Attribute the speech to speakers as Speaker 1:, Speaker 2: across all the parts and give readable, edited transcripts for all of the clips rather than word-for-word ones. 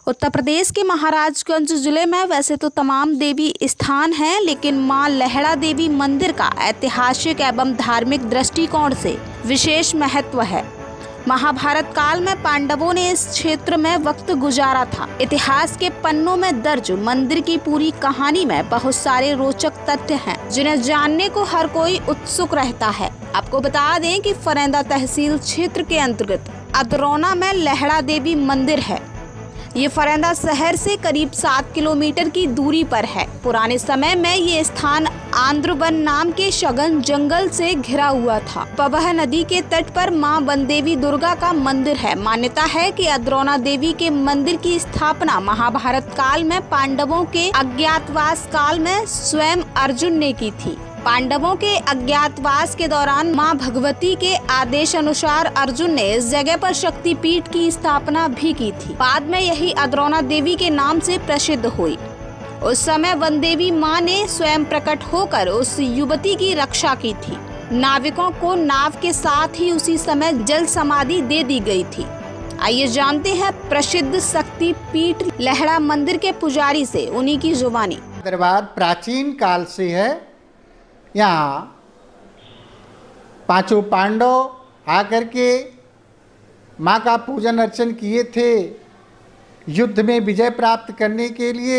Speaker 1: उत्तर प्रदेश के महाराजगंज जिले में वैसे तो तमाम देवी स्थान हैं, लेकिन मां लहड़ा देवी मंदिर का ऐतिहासिक एवं धार्मिक दृष्टिकोण से विशेष महत्व है। महाभारत काल में पांडवों ने इस क्षेत्र में वक्त गुजारा था। इतिहास के पन्नों में दर्ज मंदिर की पूरी कहानी में बहुत सारे रोचक तथ्य हैं, जिन्हें जानने को हर कोई उत्सुक रहता है। आपको बता दें कि फरेंदा तहसील क्षेत्र के अंतर्गत अदरौना में लहड़ा देवी मंदिर है। ये फरेंदा शहर से करीब 7 किलोमीटर की दूरी पर है। पुराने समय में ये स्थान आंध्रवन नाम के सघन जंगल से घिरा हुआ था। पवह नदी के तट पर मां वन देवी दुर्गा का मंदिर है। मान्यता है कि अदरौना देवी के मंदिर की स्थापना महाभारत काल में पांडवों के अज्ञातवास काल में स्वयं अर्जुन ने की थी। पांडवों के अज्ञातवास के दौरान मां भगवती के आदेश अनुसार अर्जुन ने इस जगह पर शक्तिपीठ की स्थापना भी की थी। बाद में यही अदरौना देवी के नाम से प्रसिद्ध हुई। उस समय वन देवी मां ने स्वयं प्रकट होकर उस युवती की रक्षा की थी। नाविकों को नाव के साथ ही उसी समय जल समाधि दे दी गई थी। आइए जानते हैं प्रसिद्ध शक्तिपीठ लहड़ा मंदिर के पुजारी से, उन्हीं की जुबानी।
Speaker 2: दरबार प्राचीन काल से है। यहाँ पांचों पांडव आकर के माँ का पूजन अर्चन किए थे। युद्ध में विजय प्राप्त करने के लिए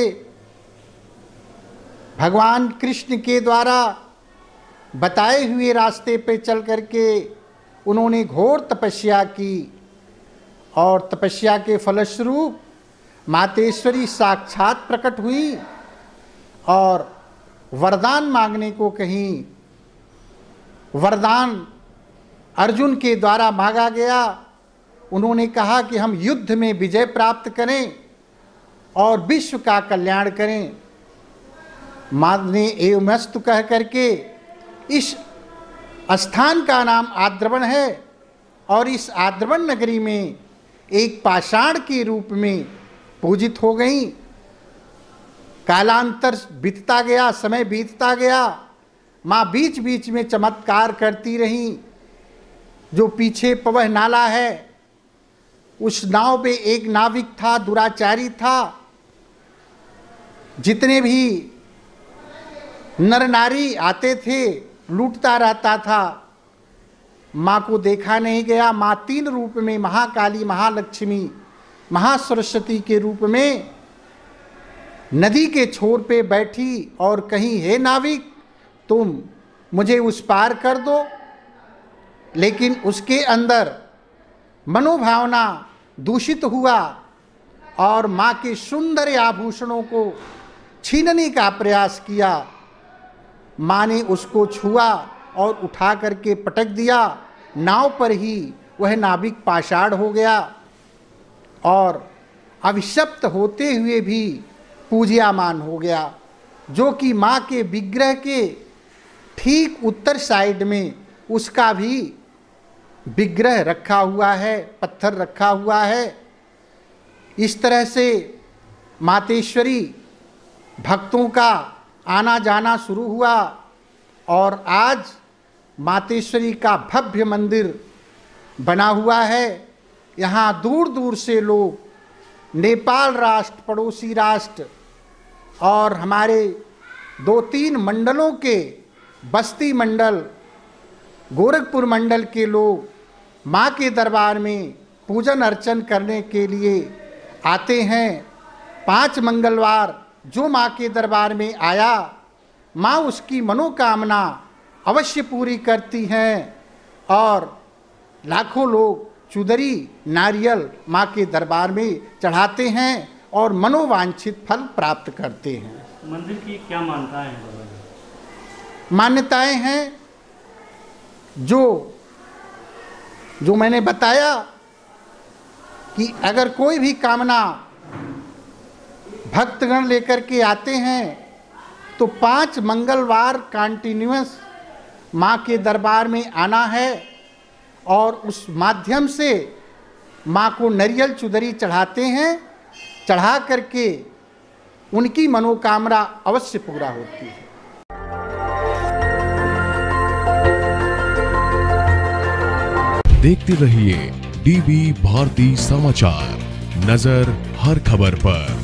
Speaker 2: भगवान कृष्ण के द्वारा बताए हुए रास्ते पे चल करके उन्होंने घोर तपस्या की और तपस्या के फलस्वरूप मातेश्वरी साक्षात प्रकट हुई और वरदान मांगने को कहीं वरदान अर्जुन के द्वारा मांगा गया। उन्होंने कहा कि हम युद्ध में विजय प्राप्त करें और विश्व का कल्याण करें। मां ने एवमस्तु कह करके इस स्थान का नाम आद्रवन है और इस आद्रवन नगरी में एक पाषाण के रूप में पूजित हो गई। कालांतर बीतता गया, समय बीतता गया। माँ बीच बीच में चमत्कार करती रहीं। जो पीछे पवह नाला है, उस नाव पे एक नाविक था, दुराचारी था। जितने भी नर नारी आते थे लूटता रहता था। माँ को देखा नहीं गया। माँ 3 रूप में, महाकाली, महालक्ष्मी, महासरस्वती के रूप में नदी के छोर पे बैठी और कहीं, हे नाविक, तुम मुझे उस पार कर दो। लेकिन उसके अंदर मनोभावना दूषित हुआ और माँ के सुंदर आभूषणों को छीनने का प्रयास किया। माँ ने उसको छुआ और उठा करके पटक दिया। नाव पर ही वह नाविक पाषाण हो गया और अभिशप्त होते हुए भी पूज्यमान हो गया। जो कि माँ के विग्रह के ठीक उत्तर साइड में उसका भी विग्रह रखा हुआ है, पत्थर रखा हुआ है। इस तरह से मातेश्वरी भक्तों का आना जाना शुरू हुआ और आज मातेश्वरी का भव्य मंदिर बना हुआ है। यहाँ दूर दूर से लोग, नेपाल राष्ट्र, पड़ोसी राष्ट्र और हमारे 2-3 मंडलों के, बस्ती मंडल, गोरखपुर मंडल के लोग माँ के दरबार में पूजन अर्चन करने के लिए आते हैं। 5 मंगलवार जो माँ के दरबार में आया, माँ उसकी मनोकामना अवश्य पूरी करती हैं और लाखों लोग चुदरी, नारियल माँ के दरबार में चढ़ाते हैं और मनोवांछित फल प्राप्त करते हैं।
Speaker 3: मंदिर की क्या मान्यताएं हैं?
Speaker 2: मान्यताएं हैं जो मैंने बताया कि अगर कोई भी कामना भक्तगण लेकर के आते हैं तो 5 मंगलवार कंटिन्यूअस माँ के दरबार में आना है और उस माध्यम से माँ को नारियल चुदरी चढ़ाते हैं। चढ़ा करके उनकी मनोकामना अवश्य पूरा होती है।
Speaker 4: देखते रहिए डीबी भारती समाचार, नजर हर खबर पर